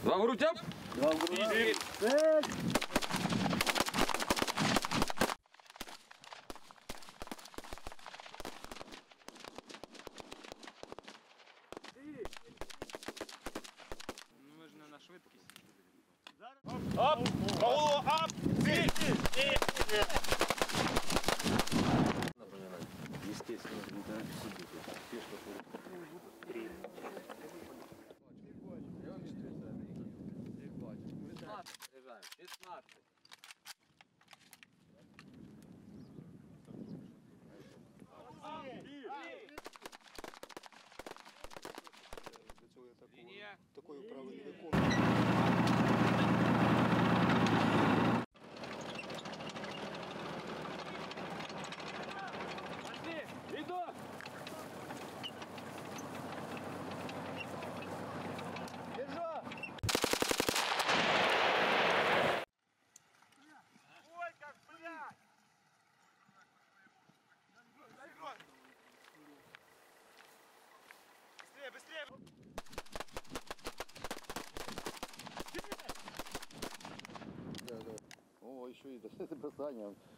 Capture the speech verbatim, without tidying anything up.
Два в грудь, оп! Два в грудь. Ну ми ж не на швидкість. Оп! Голову, оп! Ціль! Естественно, да, сидите. Фишка три. шістнадцять. Для цього я такого, Лінія. такої вправи не виконую. Іду! Ой, как, блядь! Быстрее, быстрее! Да, да. О, еще и бросание.